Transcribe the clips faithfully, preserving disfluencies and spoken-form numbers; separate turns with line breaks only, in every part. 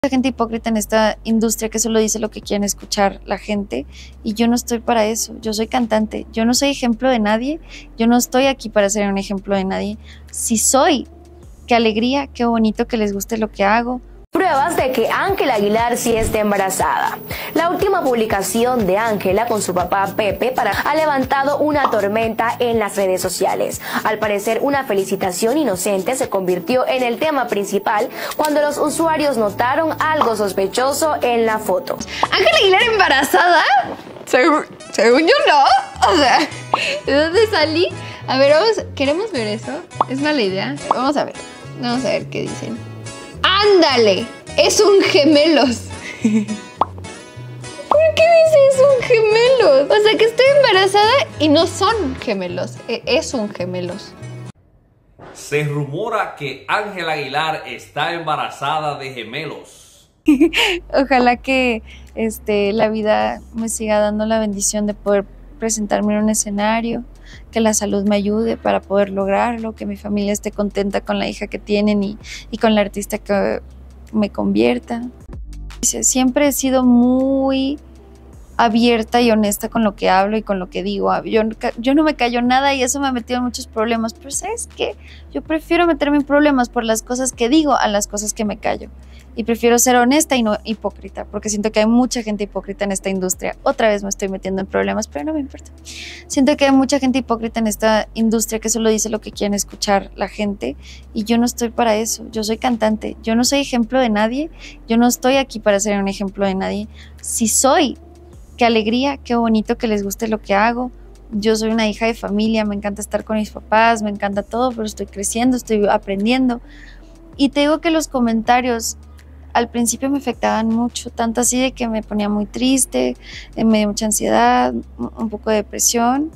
Mucha gente hipócrita en esta industria que solo dice lo que quieren escuchar la gente, y yo no estoy para eso. Yo soy cantante, yo no soy ejemplo de nadie, yo no estoy aquí para ser un ejemplo de nadie. Si soy, qué alegría, qué bonito que les guste lo que hago.
Pruebas de que Ángela Aguilar sí está embarazada. La última publicación de Ángela con su papá Pepe para ha levantado una tormenta en las redes sociales. Al parecer, una felicitación inocente se convirtió en el tema principal cuando los usuarios notaron algo sospechoso en la foto.
¿Ángela Aguilar embarazada? Según, según yo no. O sea, ¿de dónde salí? A ver, vamos, ¿queremos ver eso? Es mala idea. Vamos a ver. Vamos a ver qué dicen. ¡Ándale! ¡Es un gemelos! ¿Por qué dice es un gemelos? O sea, que estoy embarazada y no son gemelos. Es un gemelos.
Se rumora que Ángela Aguilar está embarazada de gemelos.
Ojalá que este, la vida me siga dando la bendición de poder presentarme en un escenario, que la salud me ayude para poder lograrlo, que mi familia esté contenta con la hija que tienen y, y con la artista que me convierta. Siempre he sido muy abierta y honesta con lo que hablo y con lo que digo. Yo, yo no me callo nada y eso me ha metido en muchos problemas, pero ¿sabes qué? Yo prefiero meterme en problemas por las cosas que digo a las cosas que me callo. Y prefiero ser honesta y no hipócrita, porque siento que hay mucha gente hipócrita en esta industria. Otra vez me estoy metiendo en problemas, pero no me importa. Siento que hay mucha gente hipócrita en esta industria que solo dice lo que quieren escuchar la gente, y yo no estoy para eso. Yo soy cantante, yo no soy ejemplo de nadie, yo no estoy aquí para ser un ejemplo de nadie. Si soy, qué alegría, qué bonito que les guste lo que hago. Yo soy una hija de familia, me encanta estar con mis papás, me encanta todo, pero estoy creciendo, estoy aprendiendo. Y te digo que los comentarios al principio me afectaban mucho, tanto así de que me ponía muy triste, me dio mucha ansiedad, un poco de depresión.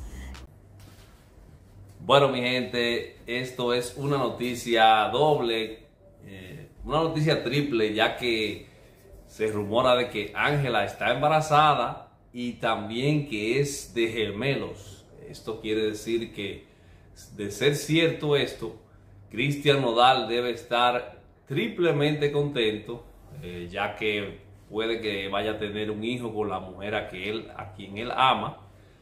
Bueno, mi gente, esto es una noticia doble, eh, una noticia triple, ya que se rumora de que Ángela está embarazada y también que es de gemelos. Esto quiere decir que, de ser cierto esto, Cristian Nodal debe estar triplemente contento, eh, ya que puede que vaya a tener un hijo con la mujer a, que él, a quien él ama.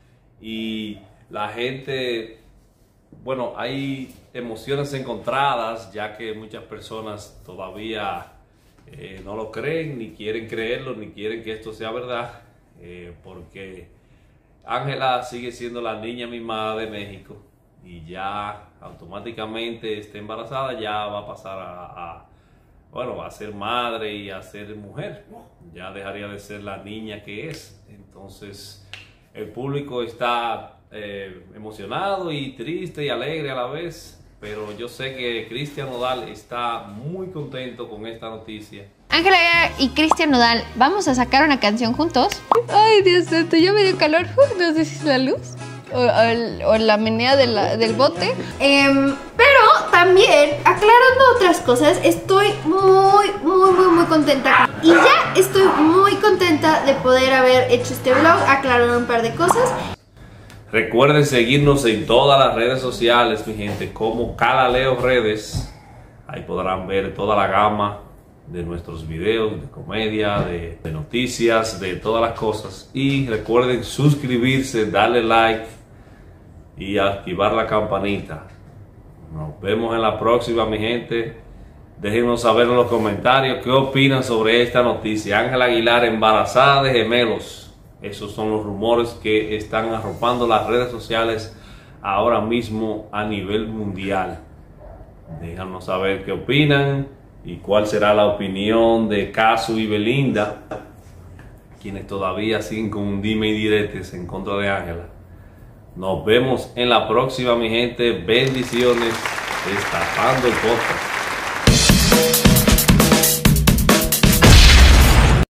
Y la gente, bueno, hay emociones encontradas, ya que muchas personas todavía eh, no lo creen, ni quieren creerlo, ni quieren que esto sea verdad, eh, porque Ángela sigue siendo la niña mimada de México, y ya automáticamente está embarazada, ya va a pasar a, a, bueno, a ser madre y a ser mujer. Ya dejaría de ser la niña que es. Entonces el público está eh, emocionado y triste y alegre a la vez, pero yo sé que Cristian Nodal está muy contento con esta noticia.
Ángela y Cristian Nodal, ¿vamos a sacar una canción juntos? Ay, Dios santo, ya me dio calor. Uh, no sé si es la luz o, o, o la menea de la, del bote.
Eh, pero también, aclarando otras cosas, estoy muy, muy, muy, muy contenta. Y ya estoy muy contenta de poder haber hecho este vlog, aclarar un par de cosas.
Recuerden seguirnos en todas las redes sociales, mi gente, como Calaleo Redes. Ahí podrán ver toda la gama de nuestros videos de comedia, de, de noticias, de todas las cosas. Y recuerden suscribirse, darle like y activar la campanita. Nos vemos en la próxima, mi gente. Déjenos saber en los comentarios qué opinan sobre esta noticia. Ángela Aguilar embarazada de gemelos. Esos son los rumores que están arropando las redes sociales ahora mismo a nivel mundial. Déjanos saber qué opinan y cuál será la opinión de Casu y Belinda, quienes todavía siguen con un dime y diretes en contra de Ángela. Nos vemos en la próxima, mi gente. Bendiciones. Destapando el podcast.